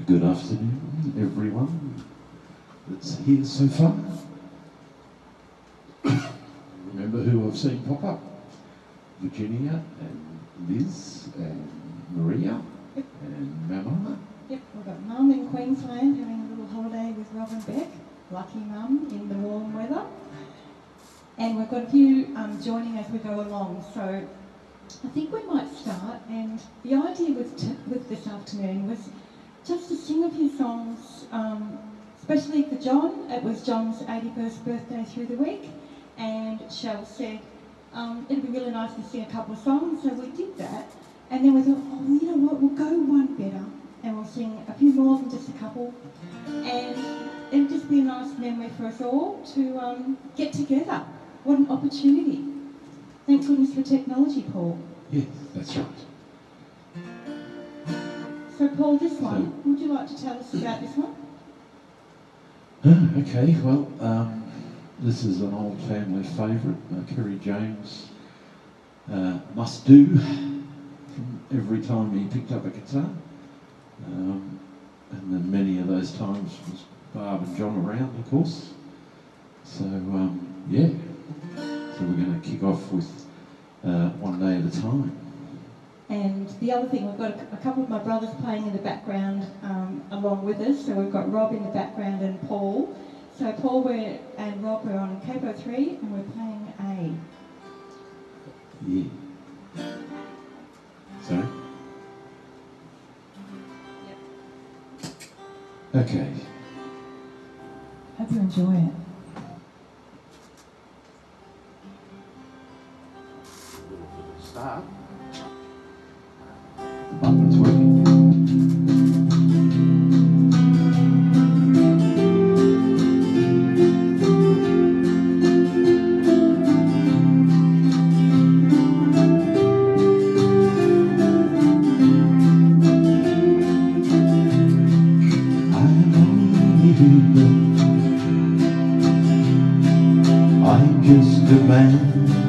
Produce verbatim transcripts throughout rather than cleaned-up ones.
Good afternoon, everyone that's here so far. Remember who I've seen pop up? Virginia and Liz and Maria Yep. and Mama. Yep, we've got Mum in Queensland having a little holiday with Rob and Beck. Lucky Mum in the warm weather. And we've got a few um, joining as we go along. So I think we might start. And the idea with, t with this afternoon was just to sing a few songs, um, especially for John. It was John's eighty-first birthday through the week. And Shell said, um, it'd be really nice to sing a couple of songs. So we did that. And then we thought, oh, you know what, we'll go one better. And we'll sing a few more than just a couple. And it'll just be a nice memory for us all to um, get together. What an opportunity. Thank goodness for technology, Paul. Yes, that's right. So Paul, this one, would you like to tell us about this one? Oh, okay, well, um, this is an old family favourite, uh, Kerry James uh, must do from every time he picked up a guitar. Um, and then many of those times was Barb and John around, of course. So, um, yeah. So we're going to kick off with uh, One Day at a Time. And the other thing, we've got a, a couple of my brothers playing in the background um, along with us. So we've got Rob in the background and Paul. So Paul we're, and Rob are on capo three and we're playing A. Yeah. Sorry? Yep. Okay. Hope you enjoy it. Start. The button's working. I'm only human. I'm just a man.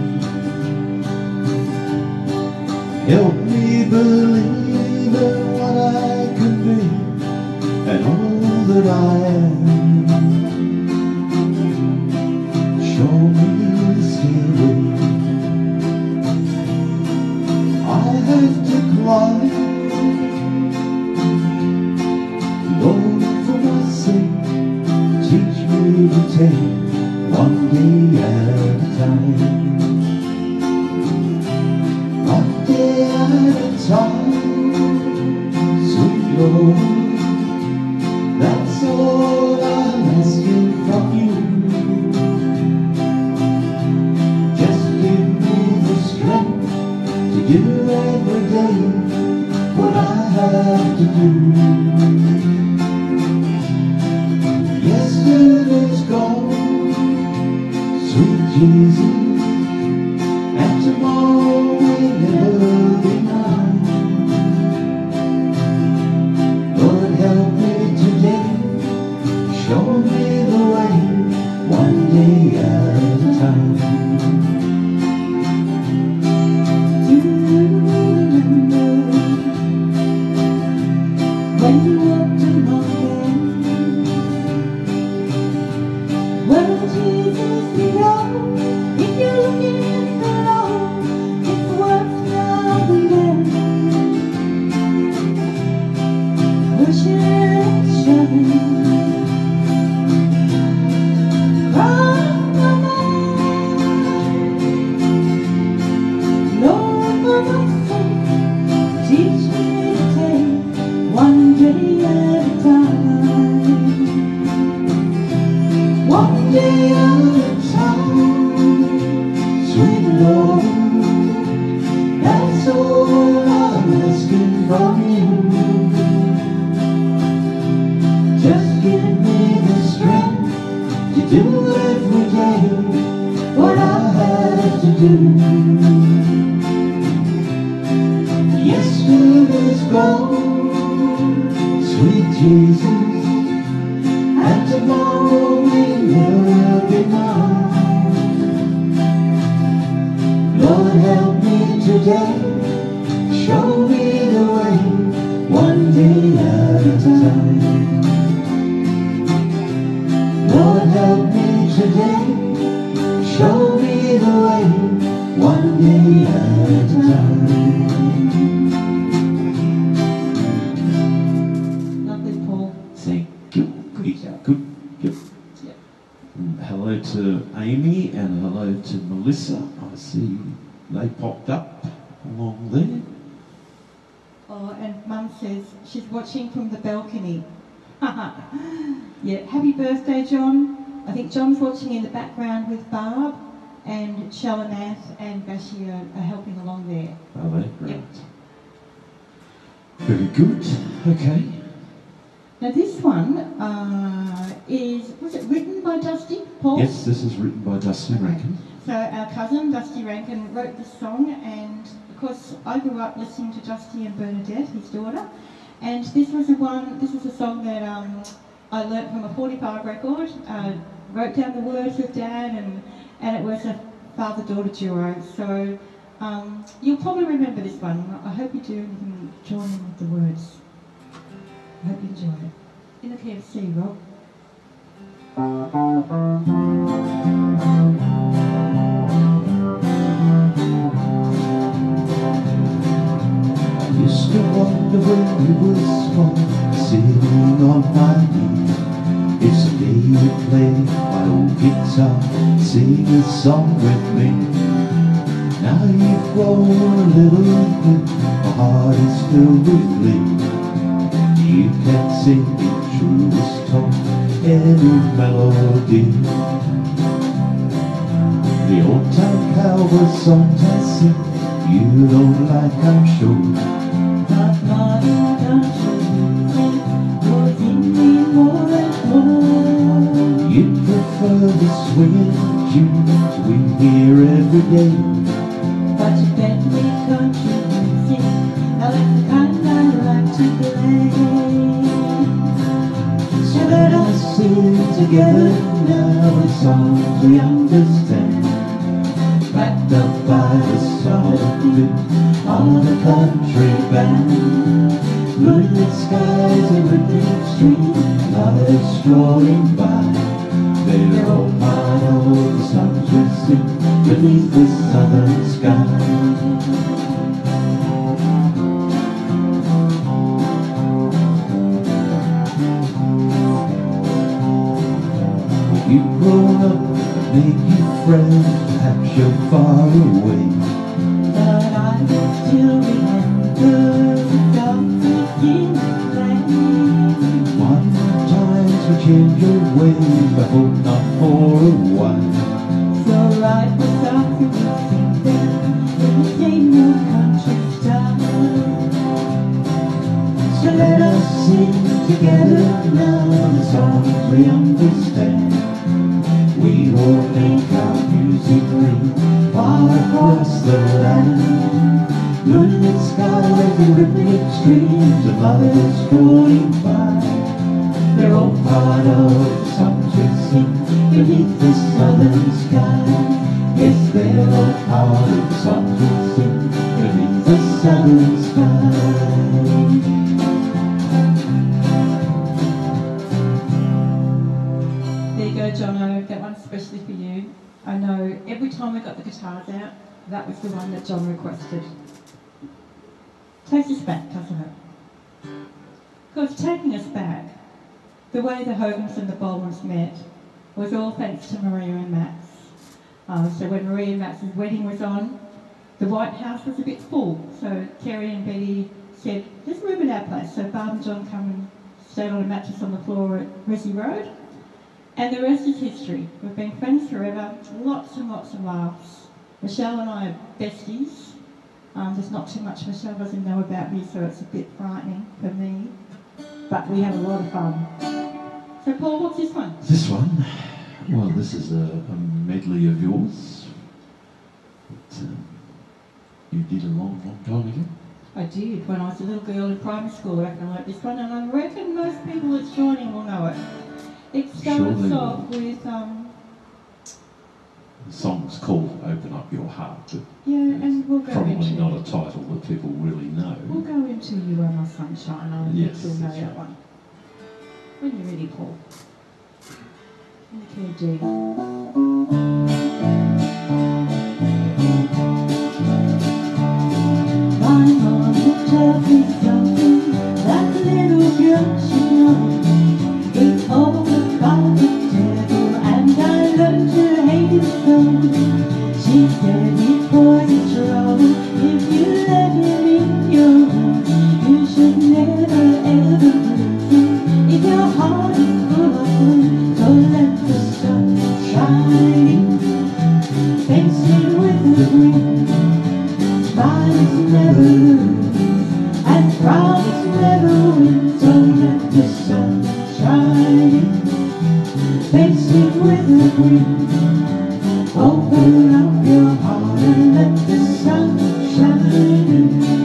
Help me believe in what I can be and all that I am. Show me the stairway I have to climb. Lord, for my sake, teach me to take one day at a time. One day at a time, sweet Lord, that's all I'm asking from you. Just give me the strength to do every day what I have to do. Yesterday's gone, sweet Jesus, and tomorrow will never be mine. Lord, help me today, show me the way, one day at a time. Do you remember when you walked in my bed? Well, Jesus, you know, if you're looking below, it's worth now and then. Worship and shouting, cry my mind. Lord, for my sake, teach me to take one day at a time. One day at a time, sweet Lord, that's all I'm asking from you. Just give me the strength to do every day what I have to do. Yesterday's gone, sweet Jesus, and tomorrow will never be mine. Lord, help me today, show me the way, one day at a time. today. Show me the way, one day at a time. Lovely, Paul. Thank you. Good job. Good. Good. Yep. And hello to Amy and hello to Melissa. I see they popped up along there. Oh, and Mum says she's watching from the balcony. Yeah, happy birthday, John. I think John's watching in the background with Barb, and Shalanath and Bashi are, are helping along there. Are they? Great. Yep. Very good. Okay. Now this one uh, is, was it written by Dusty, Paul? Yes, this is written by Dusty Okay. Rankin. So our cousin, Dusty Rankin, wrote this song, and of course I grew up listening to Dusty and Bernadette, his daughter, and this was a one. This was a song that um, I learnt from a forty-five record. Uh, wrote down the words with Dad, and and it was a father-daughter duo. So um, you'll probably remember this one. I hope you do, and you can join in with the words. I hope you enjoy it. In the key of C, Rob. Used to wonder when we were small, sitting on my knee. It's the day you play my old guitar, sing a song with me. Now you've grown a little bit, my heart is filled with glee. You can sing in truest tone, any melody. The old time cowboy songs I sing, you don't like, I'm sure. But modern country music was in me more and more. You prefer the swinging tunes we hear every day. But you bet me country music, now that's the kind I like to play. So let us sing together now the songs we understand, backed up by the solid beat on a country band. Moonlit skies and rippling streams, others strolling by. They're all part of the songs we sing beneath the southern sky. You've grown up, make you friends, perhaps you're far away. But I will still remember the songs in the play. One times we change your ways, but hope not for a while. So write the songs and we'll sing them in the same old country style. So let us sing together now the songs we understand. We will make our music ring far across the land. Moonlit skies and rippling streams of others strolling by. They're all part of the songs we sing beneath the southern sky. Yes, they're all part of the songs we sing beneath the southern sky. There you go, Jono, that one's especially for you. I know every time we got the guitars out, that was the one that John requested. Takes us back, doesn't it? Of course, taking us back, the way the Hogans and the Bowlens met was all thanks to Maria and Max. Uh, so when Maria and Max's wedding was on, the White House was a bit full, so Terry and Betty said, let's move at our place. So Barb and John come and stayed on a mattress on the floor at Resi Road. And the rest is history. We've been friends forever, lots and lots of laughs. Michelle and I are besties. Um, there's not too much Michelle doesn't know about me, so it's a bit frightening for me. But we have a lot of fun. So Paul, what's this one? This one, well, this is a, a medley of yours that um, you did a long, long time ago. I did, when I was a little girl in primary school, I reckon I wrote this one, and I reckon most people that's joining will know it. It starts Sure off with, um, The song's called Open Up Your Heart, but yeah, and we'll go probably into not a title that people really know. We'll go into You Are My Sunshine. I Yes, think you'll know that's that right. one. When you're ready, Paul. in the key of G. My mom taught me something that little girl should know. It's all about the devil, and I learned to hate it so. She said it wasn't trouble if you let him in your room. You should never ever please him if your heart is full of fun. So let the sun shine, face it with a grin. Smiles never lose, and frowns never win. So let the sun shine, face it with a grin. Open up your heart and let the sun shine in.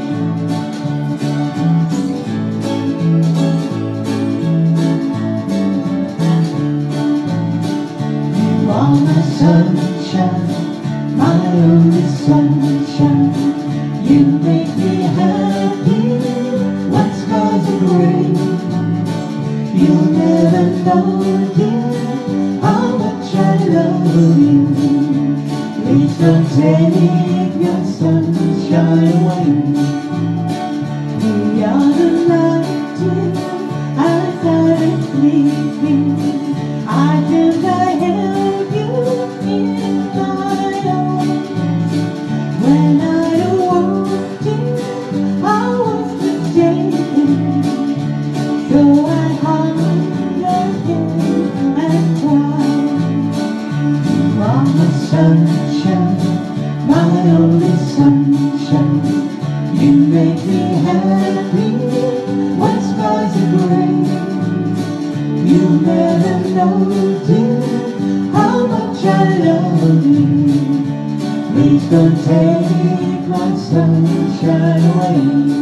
You are my sunshine, my only sunshine. You make me happy when skies are gray. You'll never know, dear, how much I love you. Please don't take your sunshine away. We are the light, dear, as I am sleeping. I think I held you in my arms when I awoke, dear. I was mistaken, so I hung your head and cried. You are my sunshine, my only sunshine. You make me happy when skies are gray. You never know, dear, how much I love you. Please don't take my sunshine away.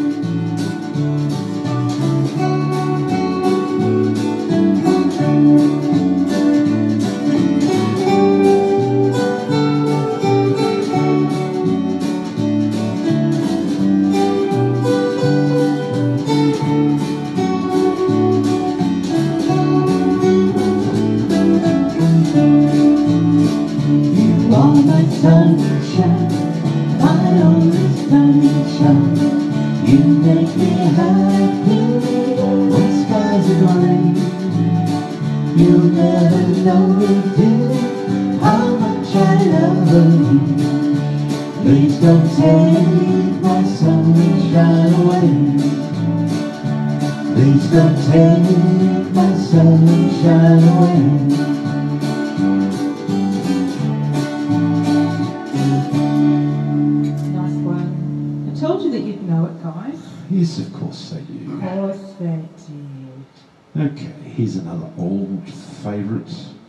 Sunshine, my only sunshine. You make me happy when skies are gray. You'll never know, dear, how much I love you. Please don't take my sunshine away. Please don't take my sunshine away. Yes, of course they do. Of course they did. Okay, here's another old favourite.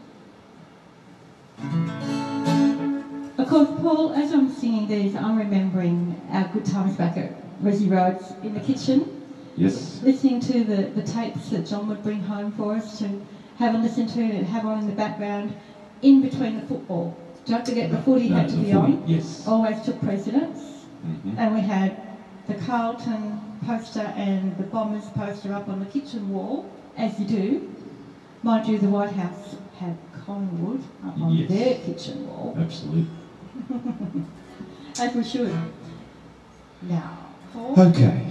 Of course, Paul, as I'm singing these, I'm remembering our good times back at Resi Roads in the kitchen. Yes. Listening to the, the tapes that John would bring home for us to have a listen to and have on in the background in between the football. Don't forget the footy no, had to the be footy, on. Yes. Always took precedence. Mm-hmm. And we had the Carlton poster and the Bombers poster up on the kitchen wall, as you do. Mind you, the White House had Collingwood up on yes. their kitchen wall. Absolutely. As we should. Now, Paul. Okay.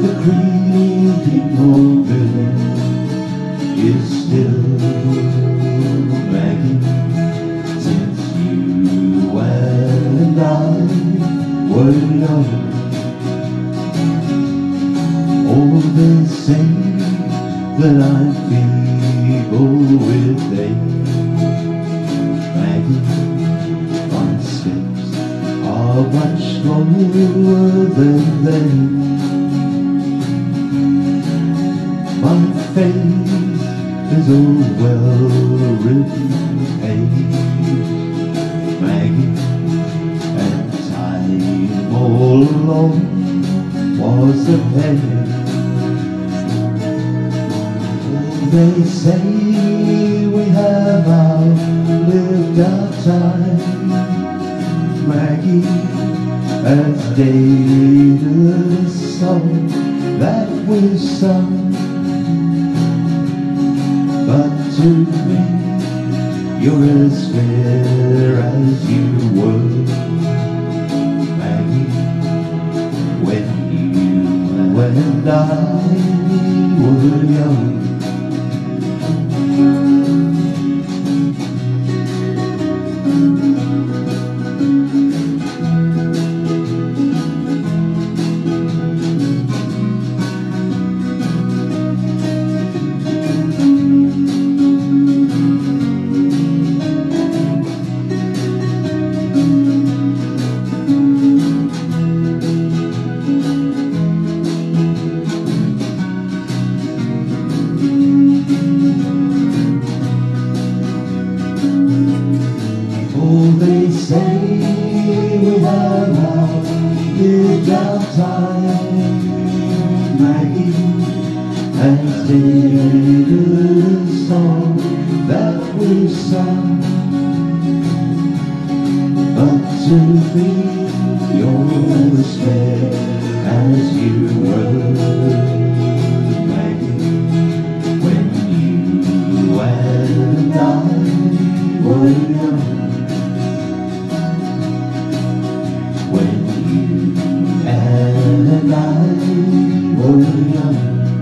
the creaking organ is still Maggie, since you and I were young. Oh, they say that I'm feeble with age, Maggie. My steps are much slower than they. My face is a well-written page, Maggie, and time all along was the page. They say we have outlived our time, Maggie, as dated a song that we sung. But to me, you're as fair as you were, Maggie, when you and I were young. Oh, they say we have outlived our time, Maggie, and stated a song that we sung. But to me, you're as fair as you were, Maggie, when you and I were young. When you and I were young.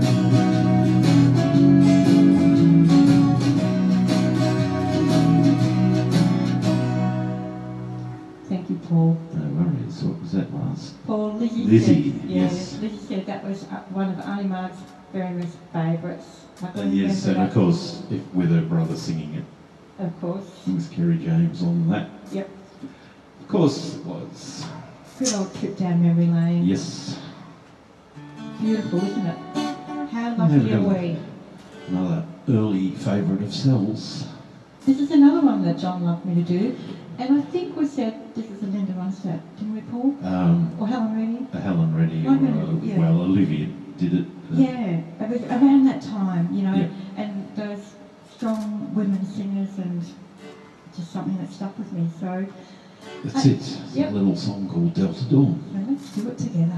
Thank you, Paul. No worries. What was that last? Paul, Lizzie, Lizzie, said, yeah, yes. Lizzie said that was uh, one of Auntie Mark's very much favourites. I Uh, couldn't yes, remember and of that. course, if, with her brother singing it, Of course. it was Kerry James on that. Yep. Of course, it was. Good old trip down memory lane. Yes. Beautiful, isn't it? How Yeah, lucky are really. we? Another early favourite of Sel's. This is another one that John loved me to do, and I think we said this is a Linda Ronstadt, didn't we, Paul? Um, Or Helen Reddy? uh, Helen Reddy, or, Oh, no, uh, yeah. well, Olivia did it. uh, Yeah, it was around that time, you know, Yep. and those strong women singers, and just something that stuck with me. So That's I- it. It's yep. a little song called Delta Dawn. well, let's do it together.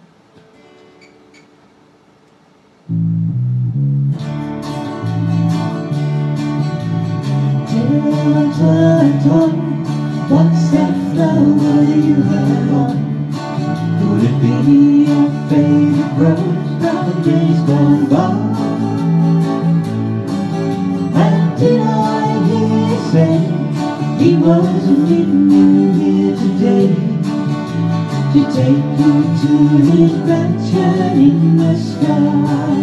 Delta Dawn, what's that flower you have on? Could it be your favourite rose from days gone by? And did I hear you say he wasn't meeting you here today to take you to his mansion in the sky?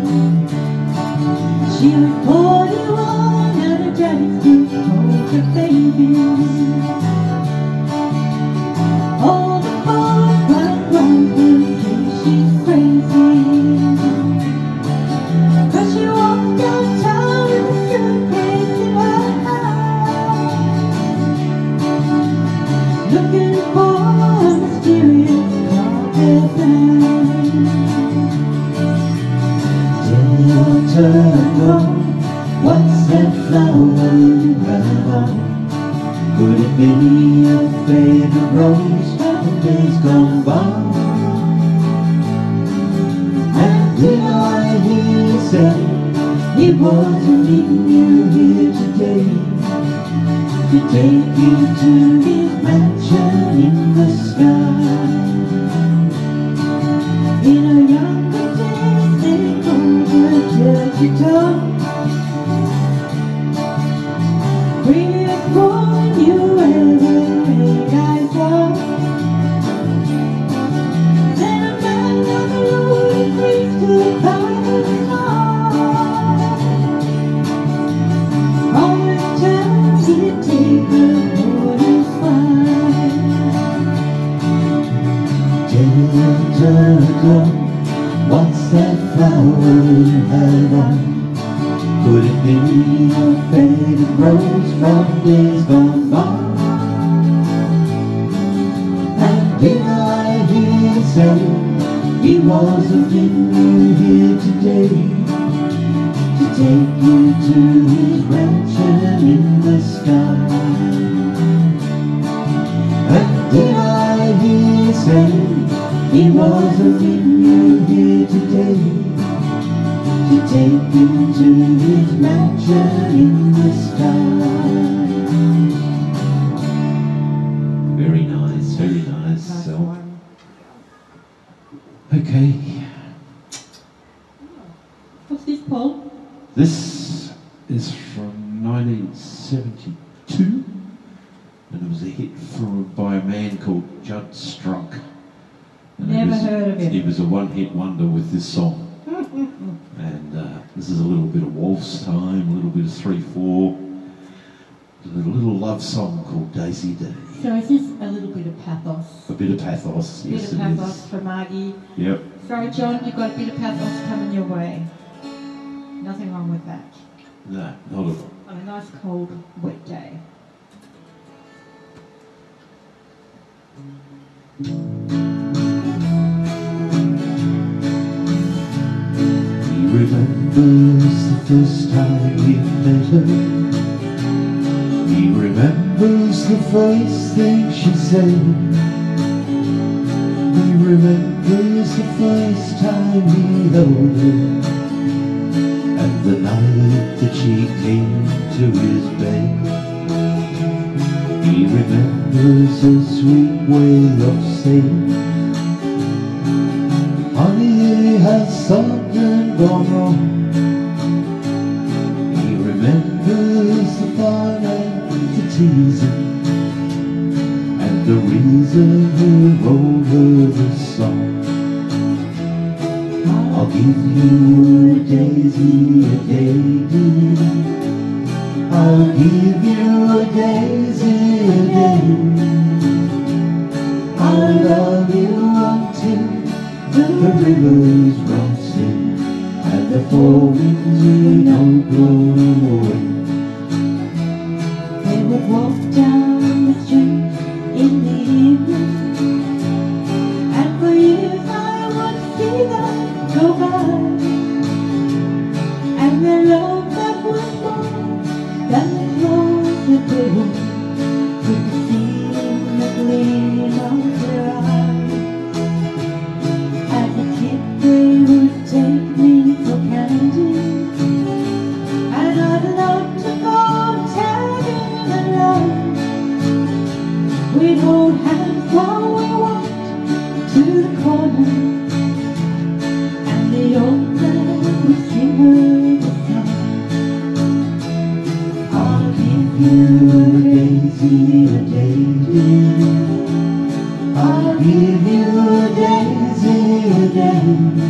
She would pour you on and a daddy's good told your baby. All the boys run round will think she's crazy, 'cause she walked downtown with a suitcase in her hand, looking for a mysterious carpet man. Delta Dawn, what's that flower you have on? Could it be your favourite rose from days gone by? And did I hear you say he wasn't meeting you here today to take you to his mansion in the sky? In our younger days they called her dirty tongue. Prettiest woman you ever made, I thought. Then a man on the road agrees to buy her heart. All the time he'd take her for his fine. Tell what's that flower you have on? Could it be a faded rose from days gone by? And did I hear you say he wasn't in you here today to take you to his mansion in the sky? And did I hear you say he wasn't in you here today to take you to his mansion in the sky? Very nice, very nice. So, Okay, What's this, Paul? this is from nineteen seventy-two, and it was a hit for, by a man called Judd Strunk. And it Never was- heard of him. He was a one-hit wonder with this song. And uh, this is a little bit of waltz time, a little bit of three four, a little, little love song called Daisy Day. So is this a little bit of pathos? A bit of pathos, A bit yes of it pathos is. for Margie. Yep. Sorry, John, you've got a bit of pathos coming your way. Nothing wrong with that. No, not at all. On a nice cold, wet day. he remembers the first time he met her. He remembers the first thing she said. He remembers the first time he held her, and the night that she came to his bed. He remembers her sweet way of saying, honey, has something gone wrong? He remembers the fun and the teasing, and the reason he wrote her this song. I'll give you a daisy, a daisy. I'll give you a daisy, a daisy. I'll love you until the rivers run still, and the four winds we know blow away. They would walk down the street in the evening, and for years I would see them go by, and their love that was more than the clothes that they wore could be seen in the gleam of their eyes. As a kid they would take me for candy, and I'd love to go tagging along. We'd hold hands while we walked to the corner, and the old man would sing her the song. I'll give you a daisy, a daisy. I'll give you a daisy, a daisy.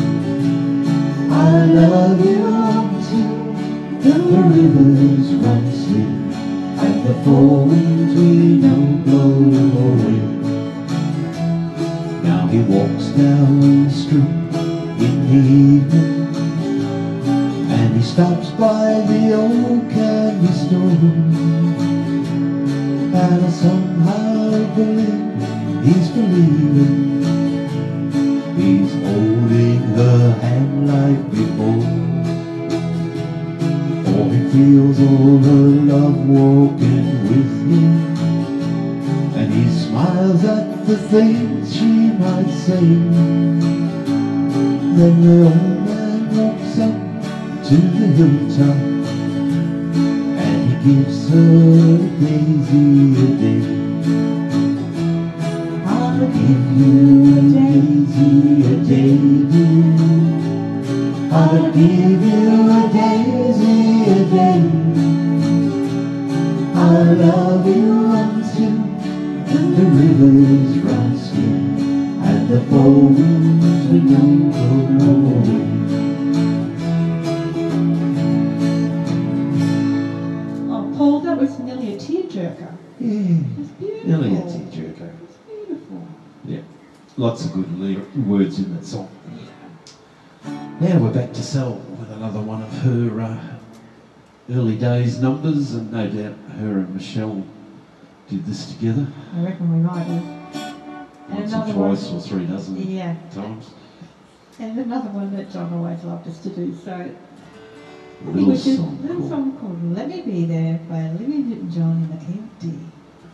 I'll love you until the rivers run still, and the four winds we know blow away. Now he walks down the street in the evening, and he stops by the old candy store, and I somehow believe he's believing. He's holding her hand like before, or he feels all her love walking with him, and he smiles at the things she might say. Then the old man walks up to the hilltop, and he gives her a daisy, a daisy. I'll give give you a daisy, a debut. I'll give you a daisy, a debut. I'll love you until the rivers run still and the four winds we don't go nowhere. Oh, Paul, that was nearly a tearjerker. Yeah, It's beautiful. nearly a tearjerker. It's beautiful. Yeah, lots of good lyric words in that song. Now we're back to Sal with another one of her uh, early days numbers, and no doubt her and Michelle did this together. I reckon we might have. And Once or another twice one, or three dozen yeah, times. and another one that John always loved us to do. So I think Little we should song a little called- song called "Let Me Be There" by Olivia Newton-John in the key of D.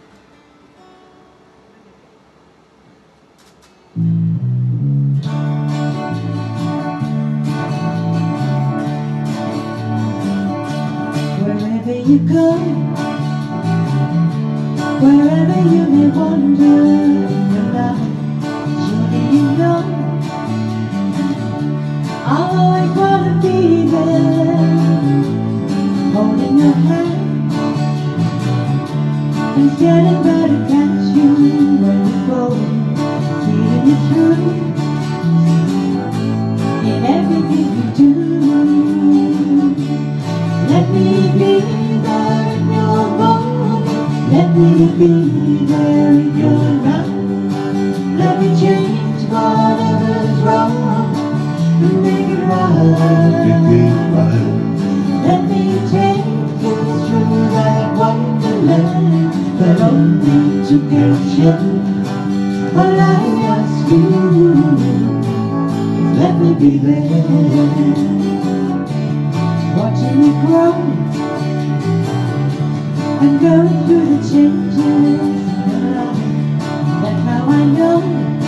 Wherever you go, wherever you may wander in your life, surely you know I'll always wanna be there, holding your hand and standing by to catch you when you fall, seeing you through in everything you do. Let me be there in your morning, let me be there in your night. Let me change whatever's wrong and make it right. Make it right. Let me take you through that wonderland that only two can share. All I ask you is let me be there, watching you grow and going through the changes in your life. That's how I know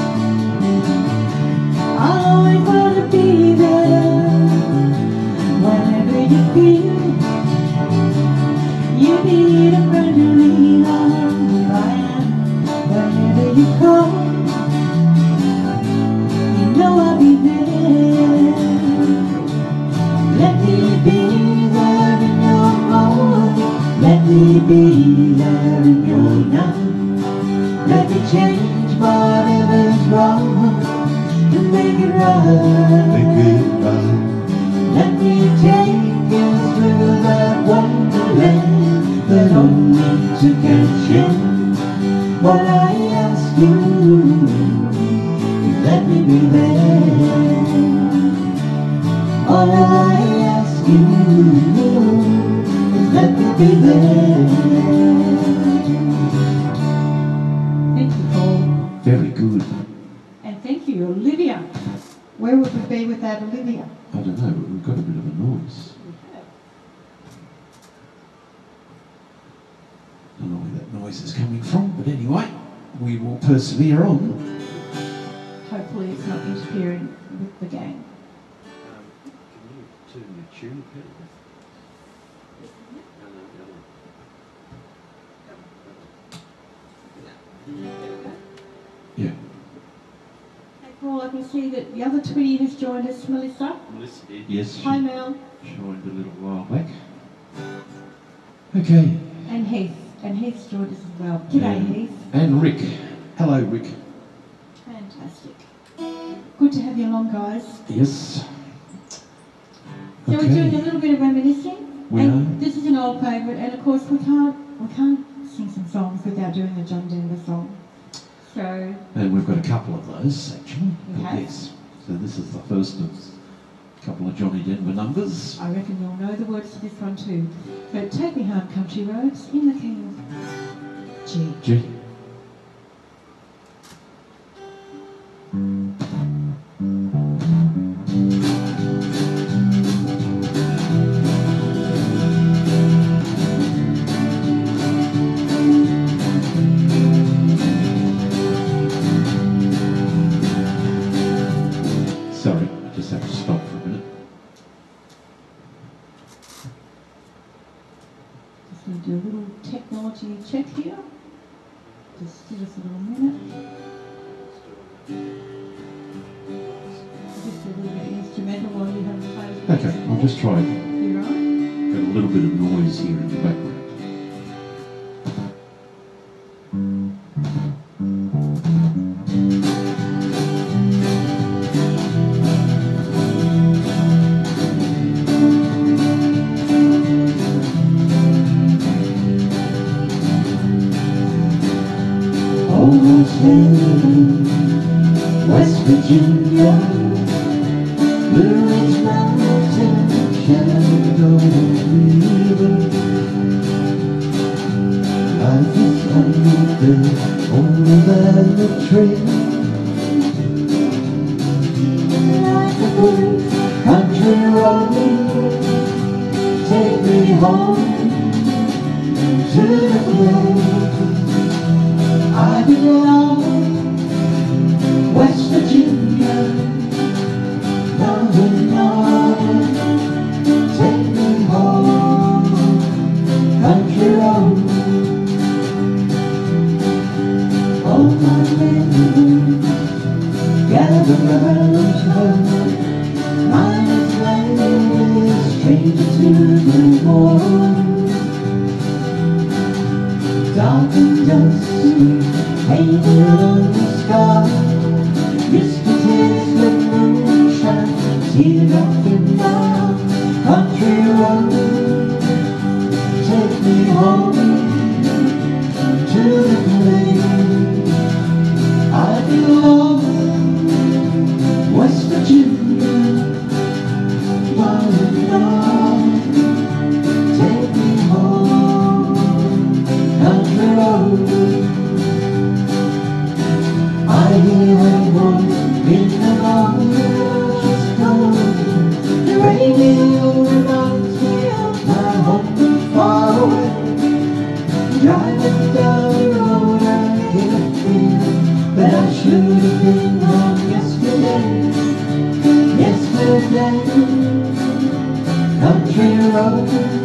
I'll always want to be there. Whenever you feel you need a friend to lean on, here I am. Whenever you call, you know I'll be there. Let me be there in your morning, let me be there in your night. Let me change whatever's wrong and make it right. Make it right. Let me take you through that wonderland that only two can share. What I ask you is let me be there. All I ask you is let me be there. Thank you, Paul. Very good. And thank you, Olivia. Where would we be without Olivia? I don't know, but we've got a bit of a noise. I don't know where that noise is coming from, but anyway, we will persevere on. Hopefully it's not interfering with the game. Um, can you turn your tune pedal? Yeah. Hey Paul, I can see that the other Twitty has joined us, Melissa. Melissa did. Yes, Hi she Mel. joined a little while back. Okay. And Heath. And Heath's joined us as well. G'day And- Heath. And Rick. Hello, Rick. Fantastic. Good to have you along, guys. Yes. So we're doing a little bit of reminiscing. We and are. this is an old favourite, and of course we can't we can't sing some songs without doing the John Denver song. So And we've got a couple of those, actually. We But have? yes. So this is the first of a couple of Johnny Denver numbers. I reckon you'll know the words to this one too. So Take Me Home Country Roads in the key of G. G. Sorry, I just have to stop for a minute. Just going to do a little technology check here. Just give us a little minute. Just a little bit instrumental while you have a close. Okay, I'll just try again. You right? Got a little bit of noise here in the background. Almost heaven, West Virginia, Blue Ridge Mountain, Shenandoah River. Life is older, older than the trail. Like a great country road, take me home to the place I belong. West Virginia, Northern North, take me home, country road. All my men gather around her, mine is landed, stranger to the world. Dark and dusty, painted on the sky, misty with moonshine, teardrop in my country road. Take me home to the place I belong. West Virginia, Bowlen, take me home, country road. I hear a voice in the morning, she's calling. The radio reminds me of my home far away. Driving down the road, I get a feeling that I should have been home yesterday. Yesterday, country road,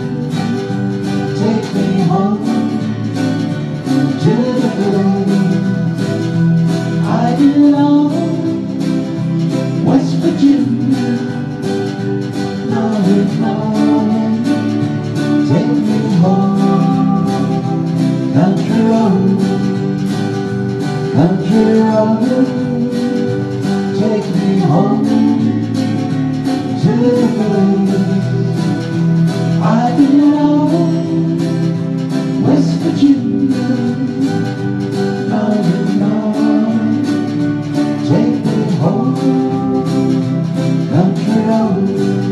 take me home to the place I belong. West Virginia, Northern North, take me home, country road, country road, take me home to the place I belong. West Virginia, Northern North, take me home, country road.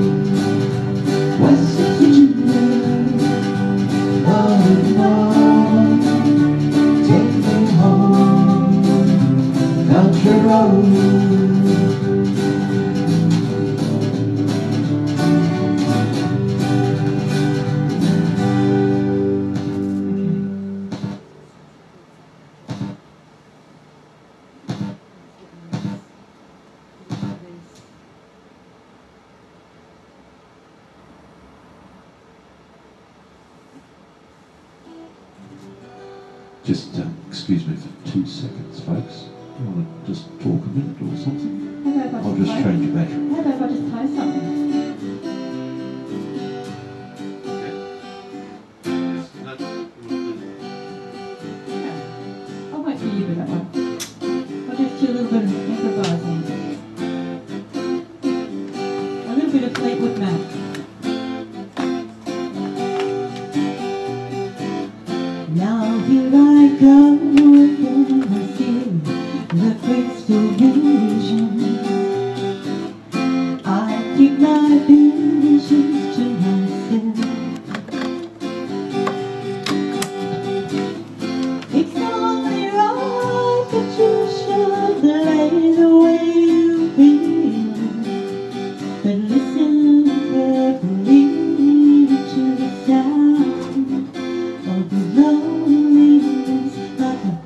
West Virginia, Northern North, take me home, country road. Just um, excuse me for two seconds, folks. You want to just talk a minute or something? How about if I I'll just play- change your battery. How about if I just play something? Yeah. I'll wait for you to do that one. I'll just do a little bit of improvising. A little bit of Fleetwood Mac. Now here I go again, I see the crystal vision. I keep my visions to myself. It's only right that you should lay the way you feel, but listen carefully to the sound of the loneliness of the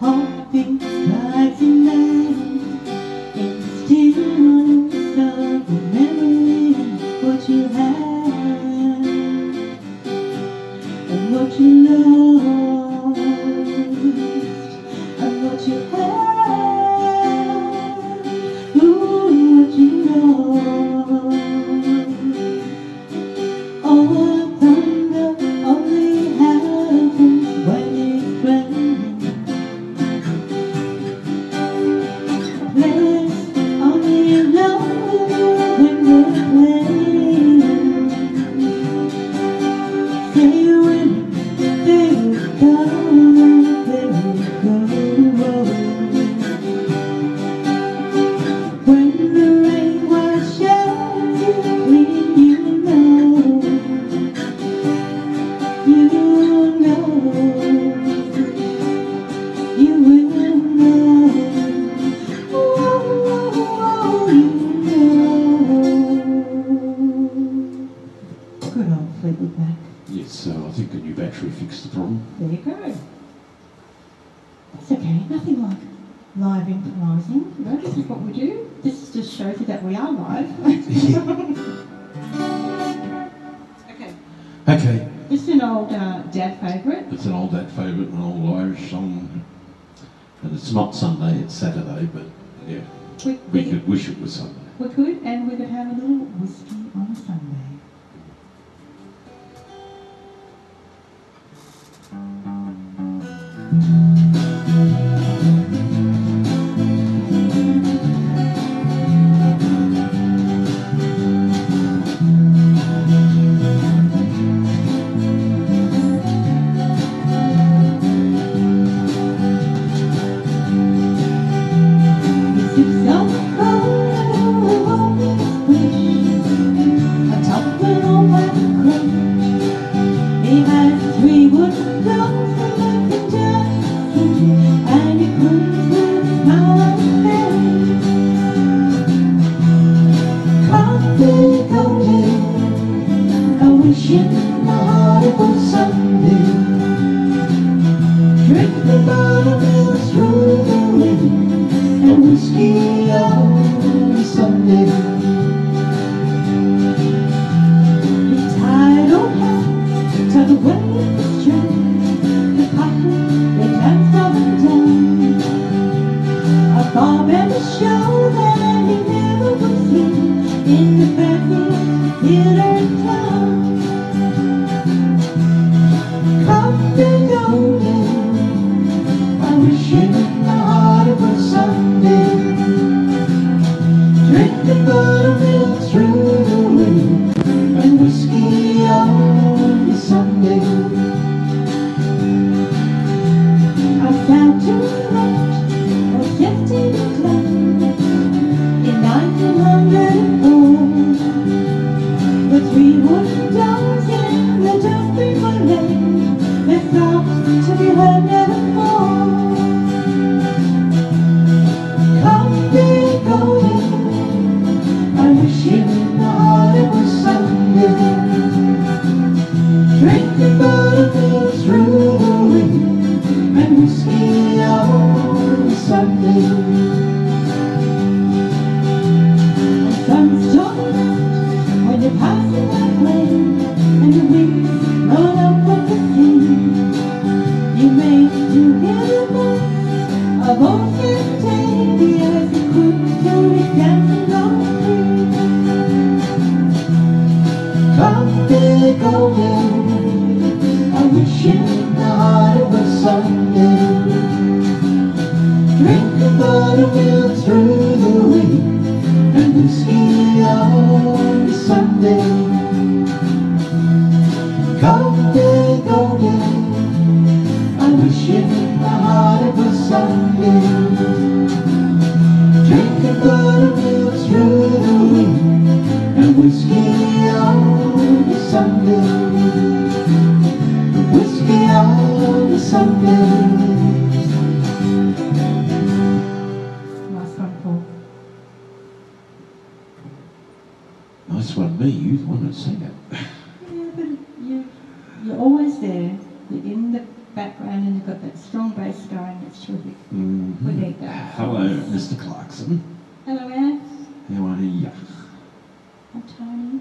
battery fixed the problem. There you go. That's okay, nothing like live improvising. You know, this is what we do. This just shows you that we are live. Okay. Okay. This is an old uh, dad favourite. It's an old dad favourite, an old Irish song. And it's not Sunday, it's Saturday, but yeah, We, we we, could wish it was Sunday. we could, and we could have a little whiskey on a Sunday. Nice one, me. You want to sing it. Yeah, but you, you're always there. You're in the background and you've got that strong bass going. It's terrific. Mm-hmm. We need that. Hello, Mister Clarkson. Hello, Alex. How are you? I'm Tony.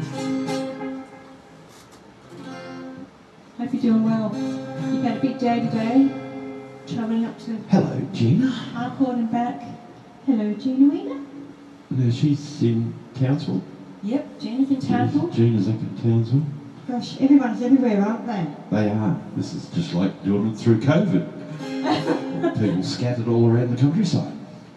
Hope you're doing well. You've had a big day today. Travelling up to Hello, Gina. Harcourt and back. Hello, Gina. No, she's in Townsville. Yep, Gina's in Townsville. Gina's up in Townsville. Gosh, everyone's everywhere, aren't they? They are. This is just like doing it through COVID. People scattered all around the countryside.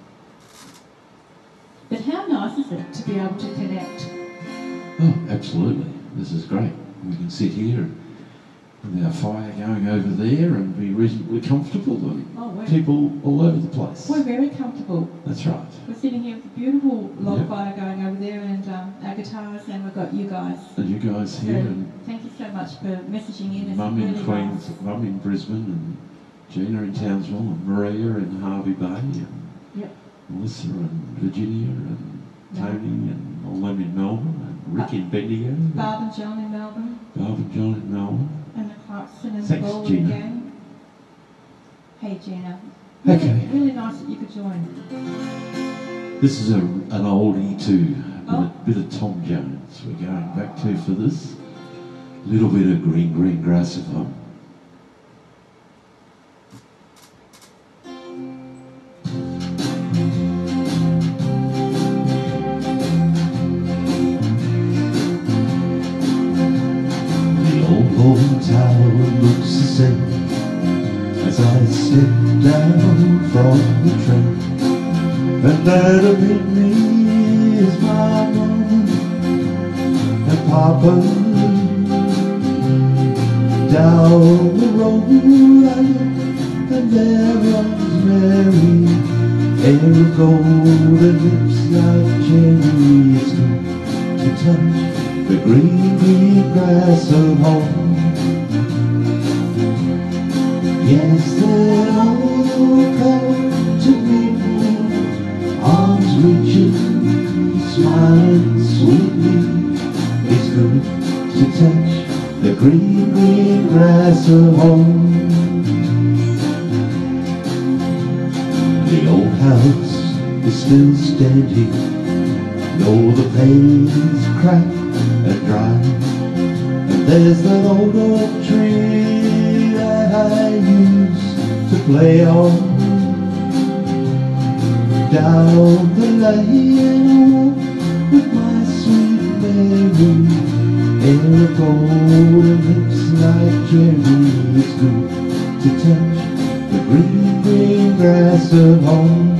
But how nice is it to be able to connect? Oh, absolutely. This is great. We can sit here with our fire going over there and be reasonably comfortable and Oh, we're, people all over the place. we're very comfortable. That's right. We're sitting here with a beautiful log Yep. fire going over there and um, our guitars, and we've got you guys. And you guys here So, and thank you so much for messaging in. It's Mum really in Queens, nice. Mum in Brisbane and Gina in Townsville and Maria in Harvey Bay and Yep. Melissa and Virginia and Yeah. Tony and all them in Melbourne and Rick Uh, in Bendigo and Barb and John in Melbourne Barb and John in Melbourne. and Nicole Clarkson and Thanks, Bowlen Gina. again. Hey Gina. Really, Okay. really nice that you could join. This is a, an oldie too. A bit, Oh. of, bit of Tom Jones we're going back to for this. Little bit of green, green grass of home. Old tower looks the same as I step down from the train, and there amid me is my mama and papa. Down the road I look, and there runs Mary, hair of gold and lips like cherry. It's good to touch the green, green grass of home. Yes, they'll all come to meet me, arms reaching, smiling sweetly. It's good to touch the green, green grass of home. The old house is still standing, though the panes crack and dry, and there's that old oak tree that I used to play on. Down the lane I walk with my sweet Mary, hair of gold and lips like cherry. It's good to touch the green, green grass of home.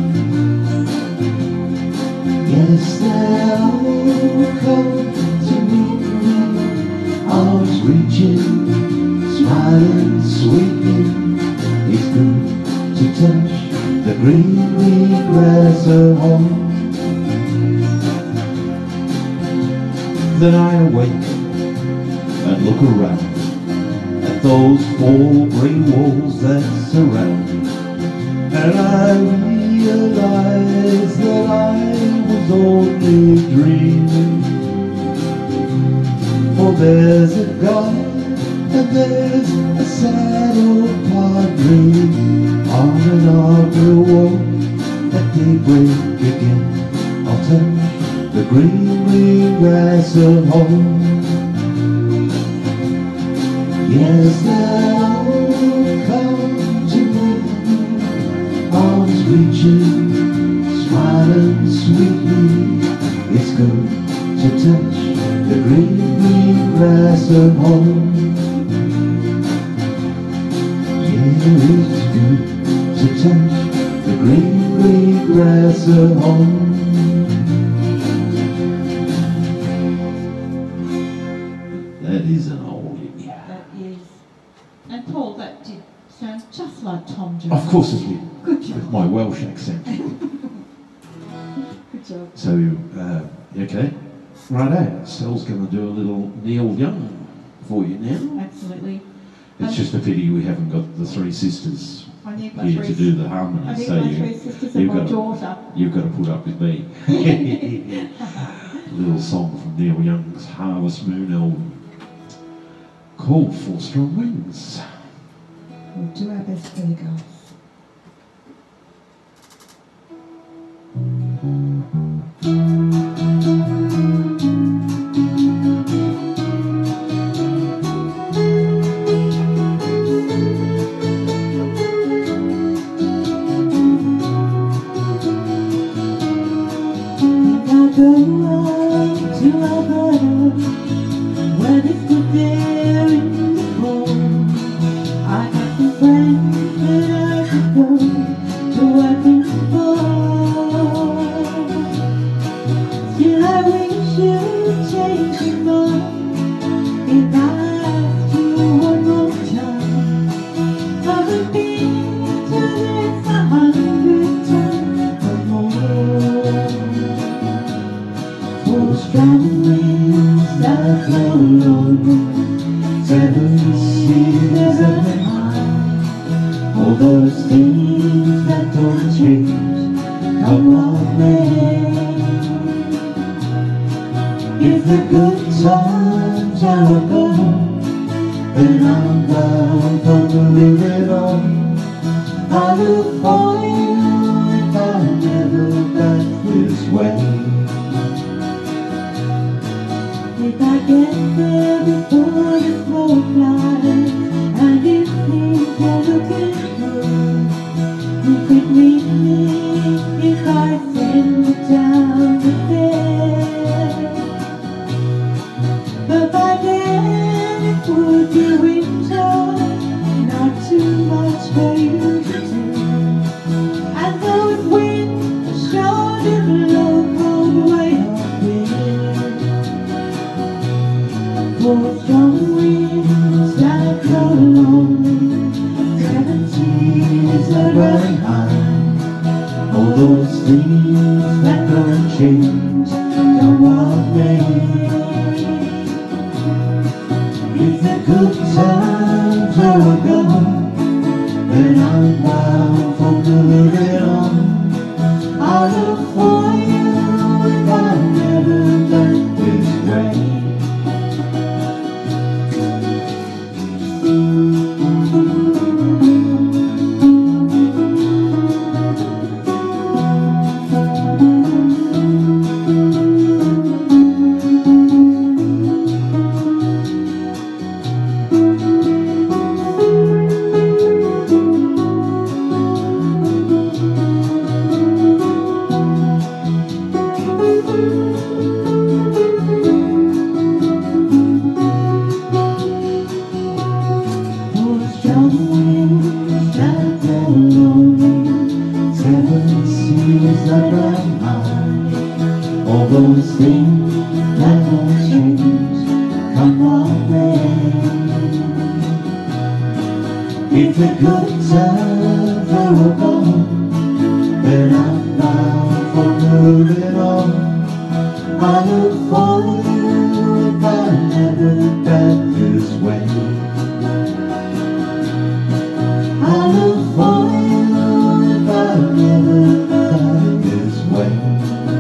Yes, they'll all come to meet me, arms reaching, smiling sweetly. It's good to touch the green, green grass of home. Then I awake and look around at those four green walls that surround me, and I realize that I was only dreaming. For there's a God and there's a sad old padre on an arbor wall. At daybreak again I'll touch the green, green grass of home. Yes, they'll all come to meet me, arms reaching, smiling sweetly. It's good to touch the green, green grass of home. Yeah, it's good to touch the green, green grass of home. That is an oldie. That is. And Paul, that did sound just like Tom Jones. Of course it did. Good With job. my Welsh accent. Good job. So, uh, okay. Righto, Sal's going to do a little Neil Young for you now. Absolutely. It's Um, just a pity we haven't got the three sisters I need my here three to do the I harmony. need So my you, three sisters and you've my got to, daughter. you've got to put up with me. A little song from Neil Young's Harvest Moon album called Four Strong Winds. We'll do our best for you guys. I go to Alberta when it's good there in the fall. I got some friends that I could go to work in the fall. Still I wish you'd change your mind if I asked you one more time. I would be to this a hundred times or more. Four strong winds that blow over seven seas and high. All those things that don't change come what may. If the good times are gone then I'm bound for moving on. I look for you if I never back this way. If I get there before the smoke flies, and if things are looking good, you could meet me if I send you down the stairs. But by then it would be winter, not too much for you to do. And those winds sure do blow cold way up here. For strong winds that blow lonely, seventeen is the right high. All those things that don't change don't want me. It's a good time for a gone, and I'm bound for moving on. I look for you if I never back this way. All those things that won't change come my way. It's a good time for a bond, then I'm bound for moving on. I look for you if I never back this way. I look for you if I never back this way.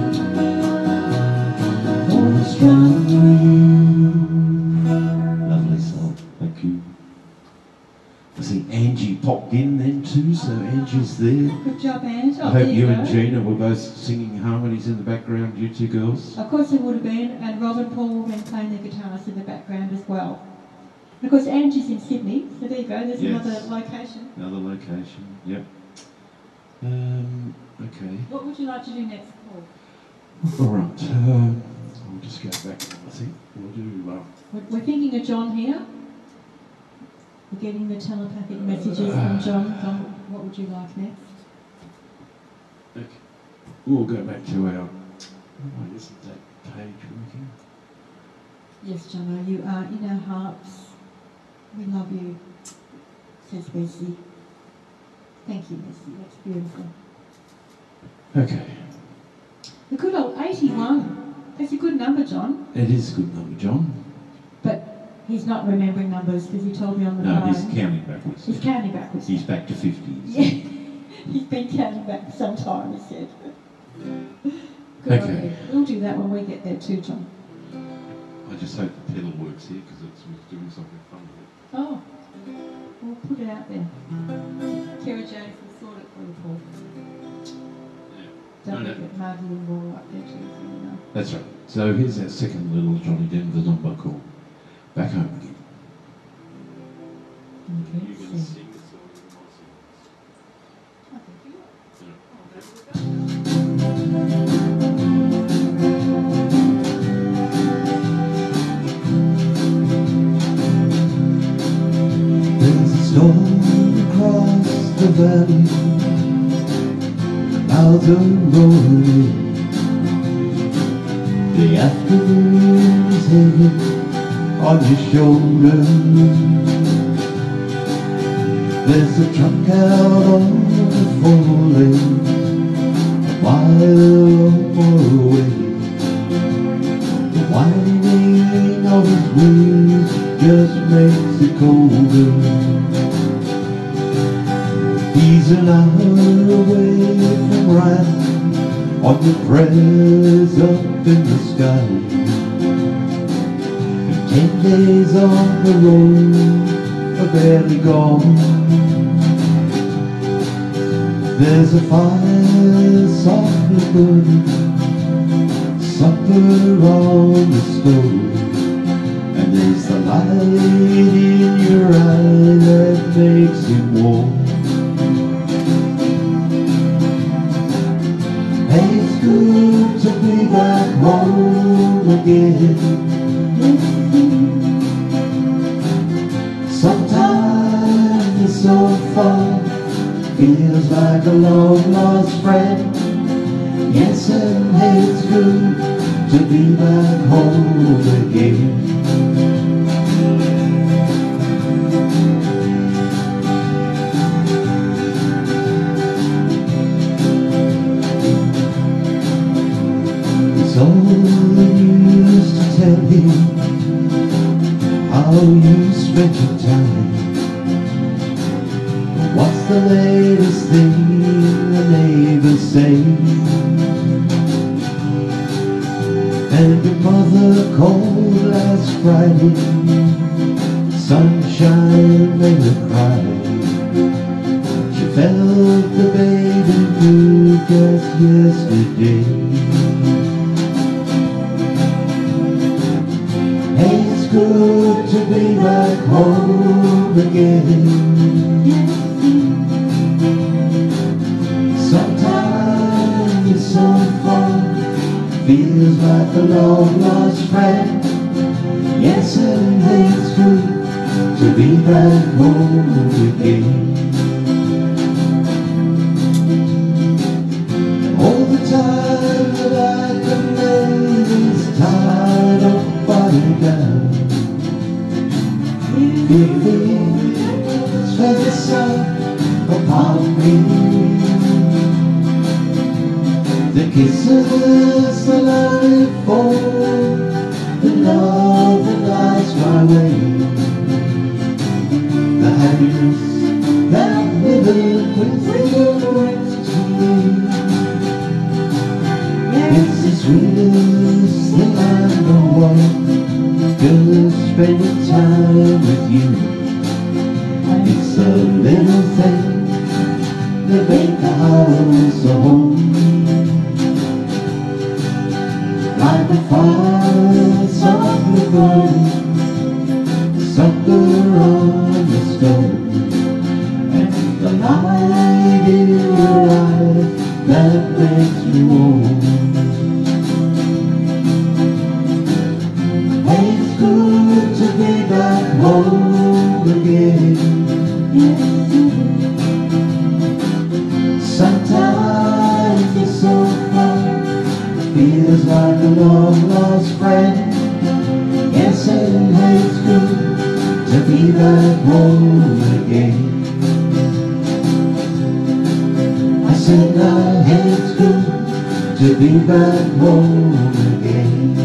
Lovely song, thank you. I see Angie popped in then too, so Angie's there. Good job, Ange. I hope you and Gina were both singing harmonies in the background, you two girls. Of course it would have been, and Rob and Paul have been playing their guitars in the background as well. And of course Angie's in Sydney, so there you go, there's yes. another location. Another location, yep. Um, okay. What would you like to do next, Paul? Alright, um, I'll just go back, I think. We'll do... Uh, We're thinking of John here. We're getting the telepathic messages from John. John, what would you like next? okay. We'll go back to our... Why isn't that page working? Yes, John, you are in our hearts. We love you, says Bessie. Thank you, Bessie. That's beautiful. Okay. The good old eighty-one. That's a good number, John. It is a good number, John. But he's not remembering numbers because he told me on the No, phone. he's counting backwards. He's counting backwards. He's back to fifty. Yeah, he's been counting back some time, he said. Good Okay. on you. We'll do that when we get there too, John. I just hope the pedal works here because it's doing something fun with it. Oh, we'll put it out there. Kira James will sort it for you, Paul. Yeah. Don't No, no. get Margie and Laura up there too, so you know. That's right. So here's our second little Johnny Denver number called Back Home Again. Okay, You're going so- to sing this or you might sing I think you will. this? There's a storm across the valley, clouds are rolling. The afternoon's heavy on your shoulder. There's a truck out on the four lane, a mile or more away. The whining of his wheels just makes it colder. He's an hour away from right on the prayers up in the sky. And Ten days on the road are barely gone. There's a fire softly burning, supper on the stove, and there's the light in your eye that makes him warm. Hey, it's good to be back home again. Sometimes it's so far, feels like a long lost friend. Yes, and hey, it's good to be back home again. It's all used to tell him how you spent your time. What's the latest thing the neighbors say? And your mother called last Friday, sunshine made her cry. She felt the baby blue just yesterday. Hey, it's good to be back home again. Sometimes it's so far, feels like a long lost friend. Yes, and hey, it's good to be back home again. All the time that I can lay this tired of body down, feeling spread the sun upon me. The kisses that I live for, the love that lies my way, the happiness that living with you brings to me. It's the sweetest thing I know of, just spending time with you. It's a little thing that make the house a home. Like a fire softly burning, supper on the stove, and the light in your eye that makes me warm. Hey, it's good to be back home again. Sometimes it's so far, feels like a long lost friend. Yes, and hey, it's good to be back home again. I said now, hey, it's good to be back home again.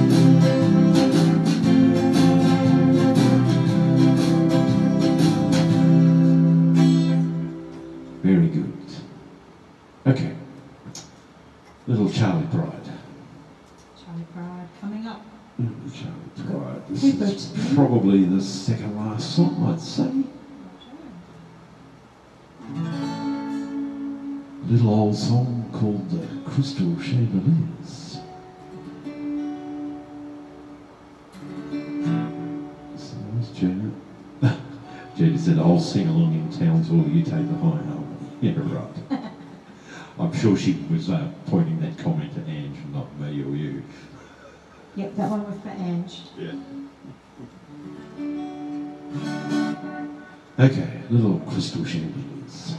Very good. Okay. Little Charlie Pride. Charlie Pride coming up. Little Charlie Pride. This Super is tune. probably the second last song, I'd say. A little old song called The Crystal Chandeliers. So there's Janet. Jenny said, I'll sing along in Townsville, you take the high harmony. Yeah, right. I'm sure she was uh, pointing that comment to Ange, not me or you. Yep, that one was for Ange. Yeah. Okay, little Crystal Chandeliers.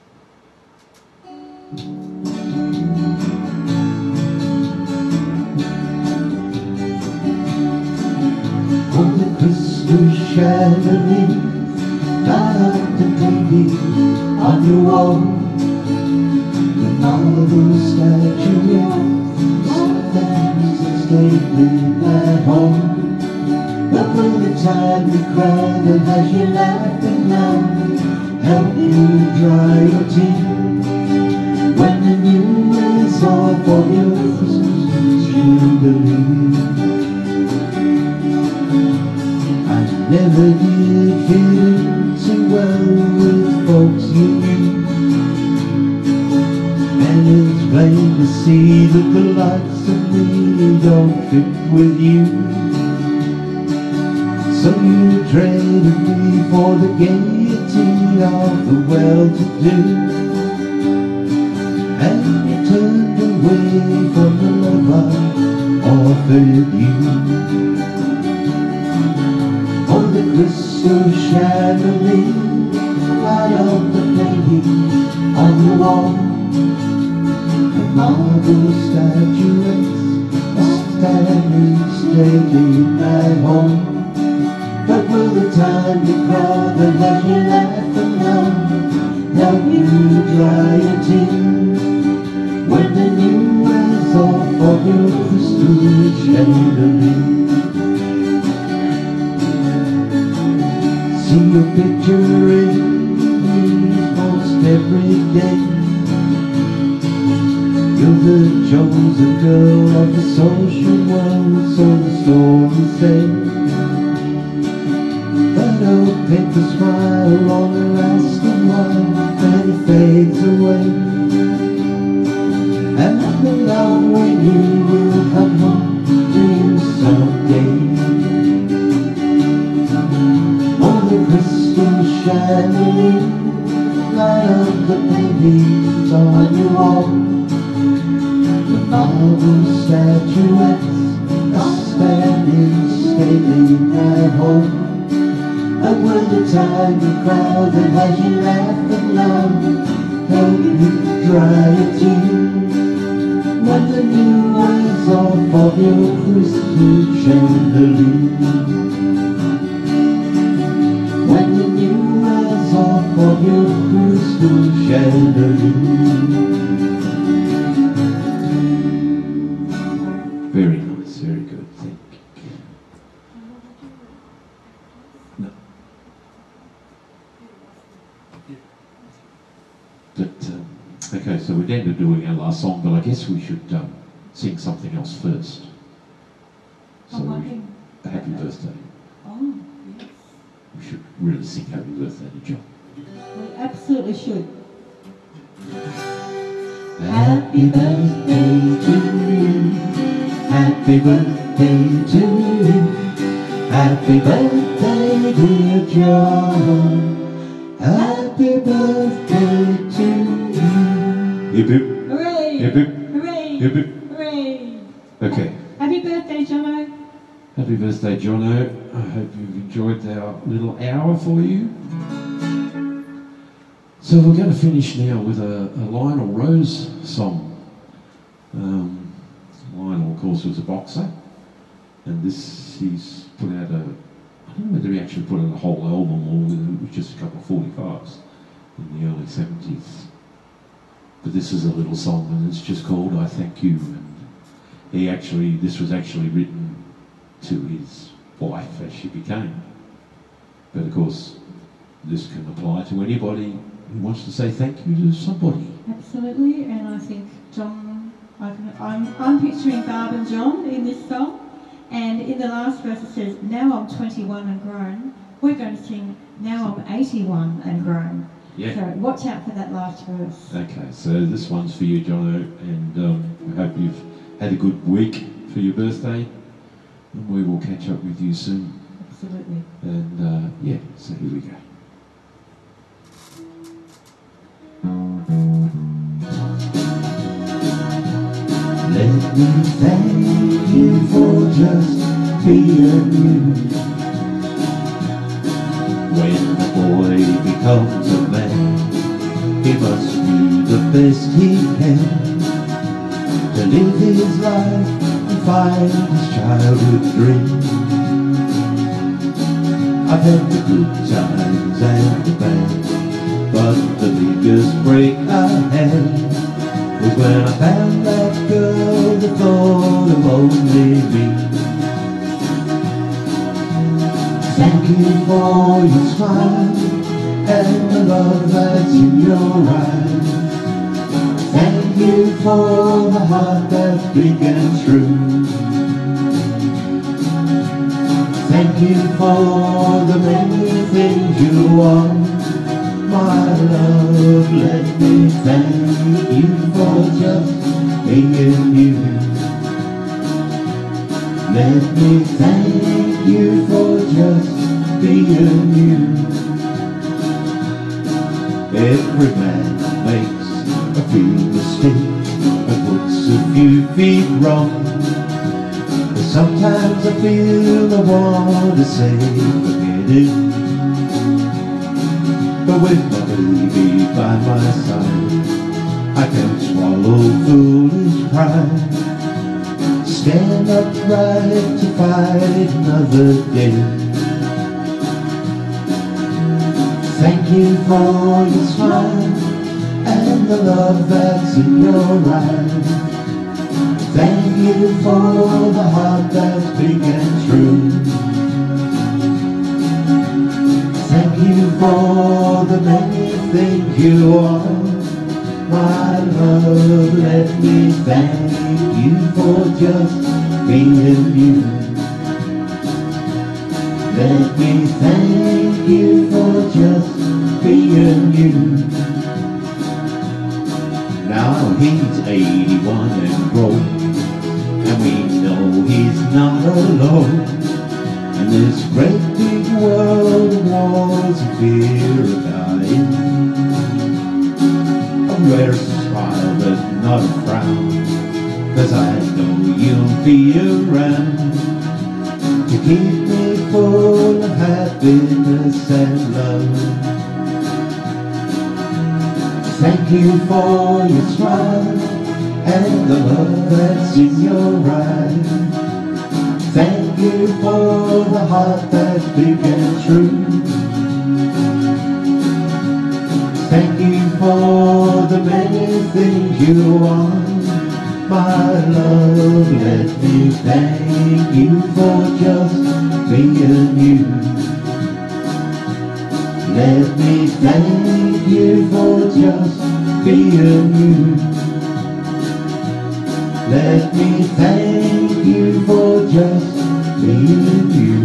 Oh, the crystal chandeliers light up the baby on your wall. The marble statuette, something's staying at home. But when the time you cried and as you laughed and laughed, help you dry your tears. When the new is all for your Christmas chandelier. never did fit in too well with folks you knew. And it's plain to see that the likes of me don't fit with you. So you traded me for the gaiety of the well-to-do, and you turned away from the love I offered you. Oh, the crystal chandelier light up the paintings on the wall, the marble statuettes are standing stately at home. But will the tiny crowd that let you laugh and love help you dry your tears when the new wears off of your crystal chandelier? See your picture in news most every day. You're the chosen girl of the social world, so the stories say. But a paper smile on the lasting while, and it fades away. And I love when you will come home to you someday. Oh, the crystal chandelier light up the paintings on your wall, the marble statuettes are standing stately at home. And will the tiny crowd that has you laugh and love help you dry your tears when the new wears off of your crystal chandelier? When the new wears off of your crystal chandelier. Very nice, very good, thank you. No. But, um, okay, so we're down to doing our last song, but I guess we should um, sing something else first. So, Oh, we, a happy birthday. Oh, yes. We should really sing happy birthday to John. We absolutely should. Happy birthday to you, happy birthday to you, happy birthday dear John, happy birthday to you. Hip hip. Hooray! Hip hip. Hooray! Hip hip. Hooray! Okay. Happy birthday, Jono. Happy birthday, Jono. I hope you've enjoyed our little hour for you. So we're going to finish now with a, a Lionel Rose song. Um, Lionel, of course, was a boxer, and this, he's put out a, I don't know whether he actually put out a whole album or whether it was just a couple of forty-fives in the early seventies. But this is a little song, and it's just called I Thank You. And he actually, this was actually written to his wife as she became. But of course, this can apply to anybody who wants to say thank you to somebody. Absolutely, and I think John, I can, I'm, I'm picturing Barb and John in this song, and in the last verse it says, now I'm twenty-one and grown. We're going to sing, now I'm eighty-one and grown. Yeah. So watch out for that last verse. Okay, so this one's for you, Jono, and um, I hope you've had a good week for your birthday, and we will catch up with you soon. Absolutely. And uh, yeah, so here we go. Let me thank you for just being you. When a boy becomes a man, he must do the best he can to live his life and find his childhood dream. I've had the good times and the bad, but the biggest break I had was when I found that girl that thought of only me. Thank you for your smile and the love that's in your eyes. Thank you for the heart that's big and true. Thank you for the many things you are, my love. Let me thank you for just being you. Let me thank you for just being you. Every man makes a few mistakes and puts a few feet wrong. But sometimes I feel I want to say forget it. But with my baby by my side, I can swallow foolish pride. Stand upright to fight another day. Thank you for your smile and the love that's in your eyes. Thank you for the heart that's big and true. Thank you for the many things you are, my love. Let me thank you for just being you. Let me thank you for just being you. Now he's eighty-one and grown, and we know he's not alone in this great big world of wars and fear of dying. A rare smile but not a frown, 'cause I know you'll be around to keep me full of happiness and love. Thank you for your smile and the love that's in your eyes. Thank you for the heart that's big and true. Thank you for the many things you are, my love. Let me thank you for just being you. Let me thank you for just being you. Let me thank you for just being you.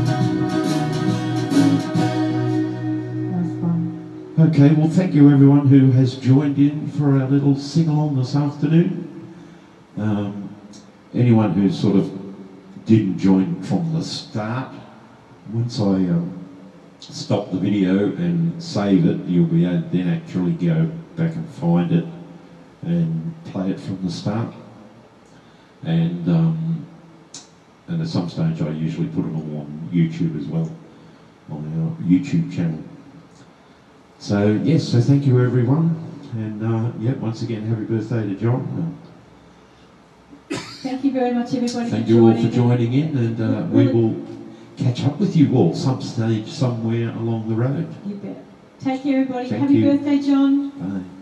That's fun. Okay, well thank you everyone who has joined in for our little sing-along this afternoon. Um, anyone who sort of didn't join from the start, once I um, stop the video and save it, you'll be able to then actually go back and find it and play it from the start. And um, and at some stage I usually put it all on YouTube as well, on our YouTube channel. So yes, so thank you everyone, and uh, yeah, once again happy birthday to John. Uh, Thank you very much everybody thank for you all joining. for joining in, and uh, we will catch up with you all some stage somewhere along the road. You bet. Take care everybody. Thank Happy you. birthday, John. Bye.